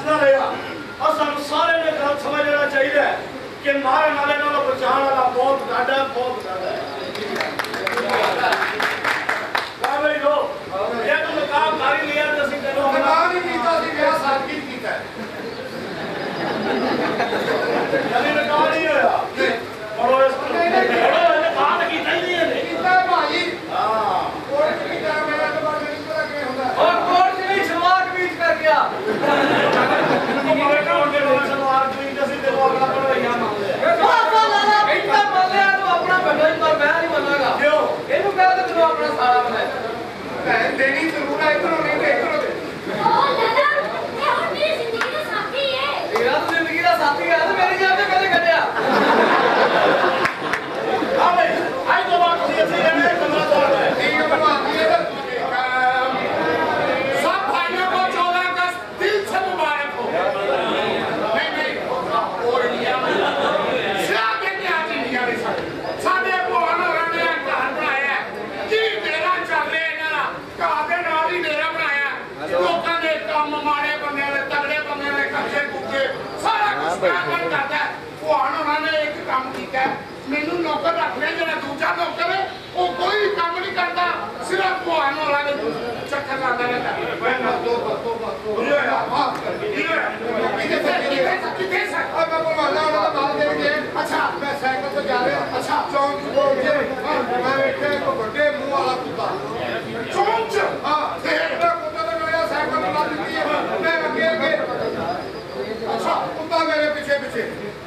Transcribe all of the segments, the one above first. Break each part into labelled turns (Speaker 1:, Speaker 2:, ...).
Speaker 1: बचता रहा और सानू सारे ने गल समझ लेना चाहिए कि मारन वाले नालों बचाने वाला बहुत ज्यादा है क्या भाई लो ये तो काम कारी लिया तो ਅਸੀਂ ਤੈਨੂੰ ਮਕਾਨ ਹੀ ਕੀਤਾ ਸੀ ਵਿਆਹ ਸਾਦਗੀ ਕੀਤਾ ਜਦੀ ਮਕਾਨ ਹੀ ਹੋਇਆ ਬੜੋ ਇਸ ਬੜੋ ਇਹਨੇ ਬਾਤ ਕੀਤਾ ਹੀ ਨਹੀਂ ਇਹਨੇ ਕੀਤਾ ਭਾਈ ਹਾਂ ਕੋਰਟ ਚ ਕੀਤਾ ਮੇਰਾ ਤਾਂ ਬਾਅਦ ਨਹੀਂ ਪਤਾ ਕਿਵੇਂ ਹੁੰਦਾ ਔਰ ਕੋਰਟ ਚ ਵੀ ਸਲਵਾਰ ਕਮੀਜ਼ ਕਰ ਗਿਆ ਉਹ ਮਾਰੇ ਕਾ ਹੁੰਦੇ ਨੇ ਸਲਵਾਰ ਕਮੀਜ਼ ਅਸੀਂ ਤੇ ਉਹ ਅਗਲਾ ਪੜਵਾਈਆਂ ਮੰਗਦੇ ਆ ਇੱਕਾ ਮੰਨ ਲਿਆ ਤੂੰ ਆਪਣਾ ਬੰਦਾ ਹੀ ਪਰ ਮੈਂ ਨਹੀਂ ਮੰਨਾਂਗਾ ਕਿਉਂ ਇਹਨੂੰ ਕਹਿ ਦੇ ਤੂੰ ਆਪਣਾ ਸਾਰਾ ਬਣਾਇਆ ਭੈਣ ਦੇਣੀ ਜ਼ਰੂਰ ਆ ਇਧਰੋਂ ਨਹੀਂ ਤੇ ਇਧਰੋਂ ਦੇ ਉਹ ਦਾਦਾ ਇਹ ਹੁਣ ਮੇਰੀ ਜ਼ਿੰਦਗੀ ਦਾ ਸਾਥੀ ਹੈ ਤੇਰਾ ਤਾਂ ਜ਼ਿੰਦਗੀ ਦਾ ਸਾਥੀ ਹੈ ਤੇ ਮੇਰੀ ਜਾਨ ਤੇ ਕਦੇ ਕੱਢਿਆ ਆ ਬਈ ਆਈ ਤੋਂ ਬਾਅਦ ਤੁਸੀਂ ਅਸੀਂ ਰਹਿਣੇ ਕਮਰਾ ਤੋਂ ਹੈ ਠੀਕ ਹੈ ਬਣਵਾਤੀ ਹੈ सब भाइयों को 14 अगस्त दिल से मुबारक हो नहीं और इंडिया में सिर्फ इंडिया में साडे भगवान होरां ने घर बनाया जी मेरा चल रहा ना घर दे नाल ही मेरा बनाया लोकां दे काम माड़े बंदे ने तगड़े बंदे ने कच्चे कुच्चे सारा कुछ करदा भगवान होरां ने एक काम कीता मैनू नौकर रख लिया जरा दूजा नौकर वो कोई काम नहीं करता सिर्फ भगवान होरां ने चक्कर लाता रहता अच्छा मैं साइकिल से जा रहा अच्छा चौंक मैं बैठे को बड़े मुंह वाला कुत्ता चौंक हाँ कुत्ता तो मेरा साइकिल चला देती है मैं आगे अच्छा कुत्ता मेरे पीछे पीछे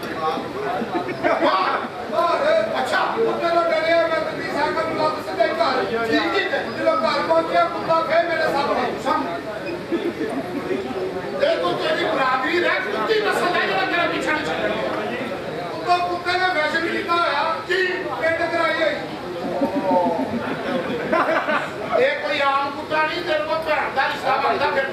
Speaker 1: अच्छा कुत्ते तो डरे मैं तो साइकिल चला तो सीधे घर ठीक है चलो घर पहुंचे कुत्ता फिर मेरे सामने देखो तेरी बराबरी रह कुत्ती नस्ल है जरा तेरा पीछे नहीं चल कुत्ता कुत्ते ने वैसे भी लिखा होया कि पेट कराई है ये कोई आम कुत्ता नहीं तेरे को भैन का रिश्ता बनता फिर